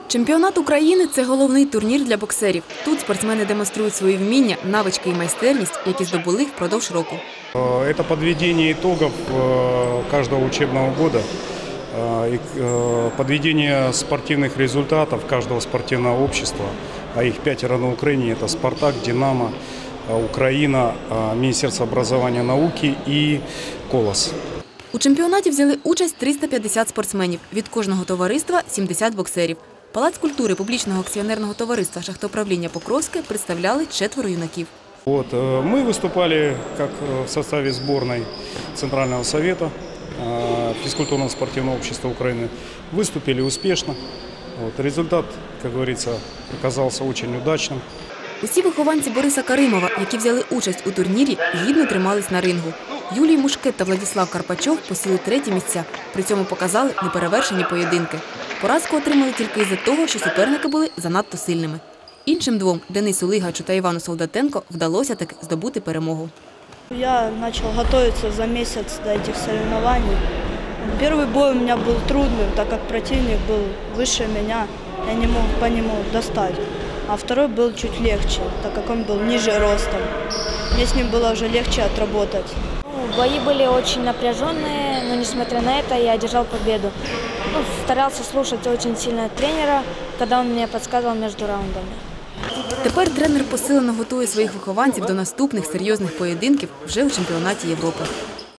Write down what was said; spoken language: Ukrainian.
Чемпіонат України – це головний турнір для боксерів. Тут спортсмени демонструють свої вміння, навички і майстерність, які здобули впродовж року. Это подведение итогов каждого учебного года, подведение спортивных результатов каждого спортивного общества, а их 5 на Украине – это «Спартак», «Динамо», «Украина», Министерство образования и науки и «Колос». У чемпіонаті взяли участь 350 спортсменів. Від кожного товариства – 70 боксерів. Палац культури публічного акціонерного товариства «Шахтоуправління Покровське» представляли 4 юнаків. Мы выступали как в составе сборной Центрального совета физкультурно-спортивного общества Украины. Выступили успешно. Результат, как говорится, оказался очень удачным. Усі вихованці Бориса Каримова, які взяли участь у турнірі, гідно тримались на рингу. Юлій Мушкет та Владислав Карпачов посіли 3-ті місця. При цьому показали неперевершені поєдинки. Поразку отримали тільки із-за того, що суперники були занадто сильними. Іншим двом – Денису Лигачу та Івану Солдатенко – вдалося таки здобути перемогу. Я начал готовиться за месяц до этих соревнований. Первый бой у меня был трудным, так как противник был выше меня, я не мог по нему достать. А второй был чуть легче, так как он был ниже ростом. Мне с ним было уже легче отработать. Бои были очень напряженные, но несмотря на это я одержал победу. Старался слушать очень сильно тренера, когда он мне подсказывал между раундами. Тепер тренер посилено готує своїх вихованців до наступних серйозних поєдинків вже у чемпіонаті Європи.